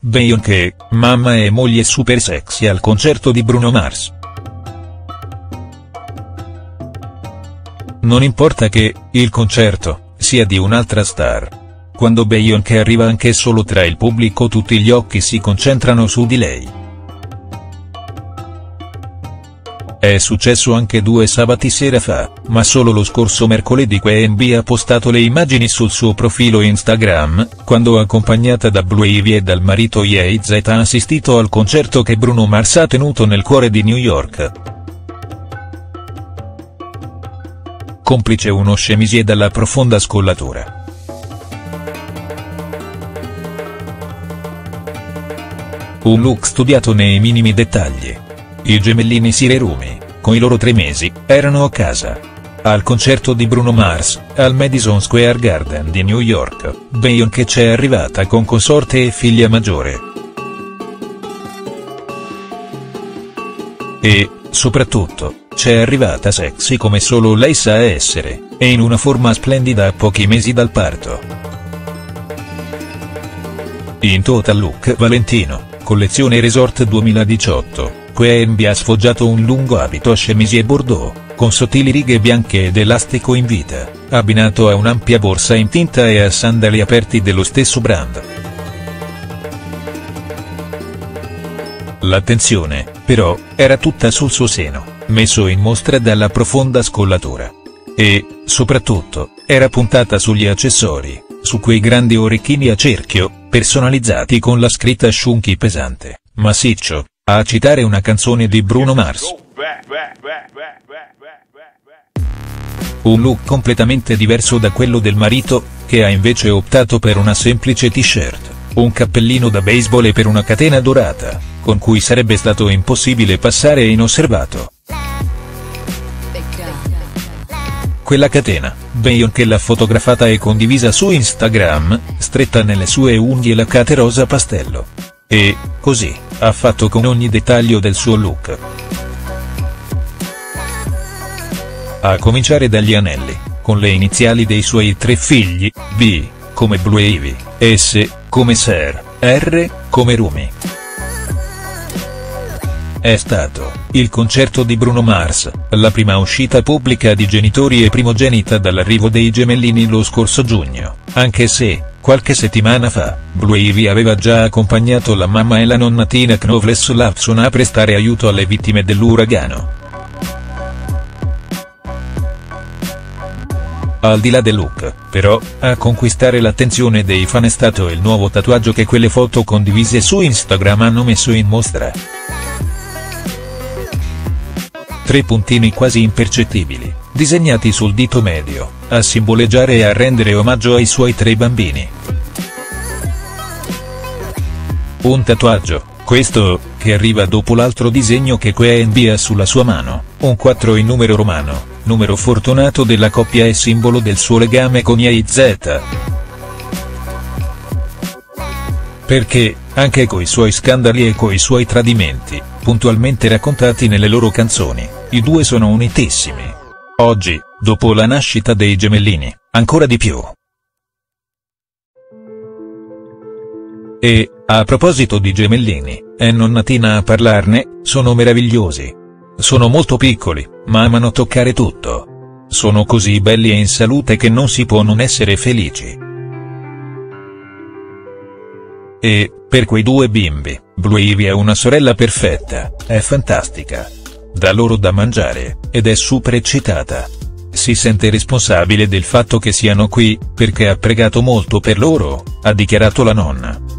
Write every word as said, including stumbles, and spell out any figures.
Beyoncé, mamma e moglie super sexy al concerto di Bruno Mars. Non importa che il concerto sia di un'altra star. Quando Beyoncé arriva anche solo tra il pubblico tutti gli occhi si concentrano su di lei. È successo anche due sabati sera fa, ma solo lo scorso mercoledì Queen Bee ha postato le immagini sul suo profilo Instagram, quando accompagnata da Blue Ivy e dal marito Jay-Z ha assistito al concerto che Bruno Mars ha tenuto nel cuore di New York. Complice uno chemisier dalla profonda scollatura. Un look studiato nei minimi dettagli. I gemellini Sirerumi, con i loro tre mesi, erano a casa. Al concerto di Bruno Mars, al Madison Square Garden di New York, Beyoncé c'è arrivata con consorte e figlia maggiore. E, soprattutto, c'è arrivata sexy come solo lei sa essere, e in una forma splendida a pochi mesi dal parto. In total look Valentino, collezione Resort duemiladiciotto. Queen Bee ha sfoggiato un lungo abito a chemisier bordeaux, con sottili righe bianche ed elastico in vita, abbinato a un'ampia borsa in tinta e a sandali aperti dello stesso brand. L'attenzione, però, era tutta sul suo seno, messo in mostra dalla profonda scollatura. E, soprattutto, era puntata sugli accessori, su quei grandi orecchini a cerchio, personalizzati con la scritta Shunky pesante, massiccio, a citare una canzone di Bruno Mars. Un look completamente diverso da quello del marito, che ha invece optato per una semplice t-shirt, un cappellino da baseball e per una catena dorata, con cui sarebbe stato impossibile passare inosservato. Quella catena, Beyoncé l'ha fotografata e condivisa su Instagram, stretta nelle sue unghie laccate rosa pastello. E, così, ha fatto con ogni dettaglio del suo look. A cominciare dagli anelli, con le iniziali dei suoi tre figli, B, come Blue Ivy, S, come Sir, R, come Rumi. È stato, il concerto di Bruno Mars, la prima uscita pubblica di genitori e primogenita dall'arrivo dei gemellini lo scorso giugno, anche se, qualche settimana fa, Blue Ivy aveva già accompagnato la mamma e la nonna Tina Knowles Lawson a prestare aiuto alle vittime dell'uragano. Al di là del look, però, a conquistare l'attenzione dei fan è stato il nuovo tatuaggio che quelle foto condivise su Instagram hanno messo in mostra. Tre puntini quasi impercettibili, disegnati sul dito medio, a simboleggiare e a rendere omaggio ai suoi tre bambini. Un tatuaggio, questo, che arriva dopo l'altro disegno che Queen Bee ha sulla sua mano, un quattro in numero romano, numero fortunato della coppia e simbolo del suo legame con Jay-Z. Perché, anche coi suoi scandali e coi suoi tradimenti, puntualmente raccontati nelle loro canzoni, i due sono unitissimi. Oggi, dopo la nascita dei gemellini, ancora di più. E, a proposito di gemellini, è nonna Tina a parlarne, sono meravigliosi. Sono molto piccoli, ma amano toccare tutto. Sono così belli e in salute che non si può non essere felici. E, per quei due bimbi, Blue Ivy è una sorella perfetta, è fantastica. Dà loro da mangiare, ed è super eccitata. Si sente responsabile del fatto che siano qui, perché ha pregato molto per loro, ha dichiarato la nonna.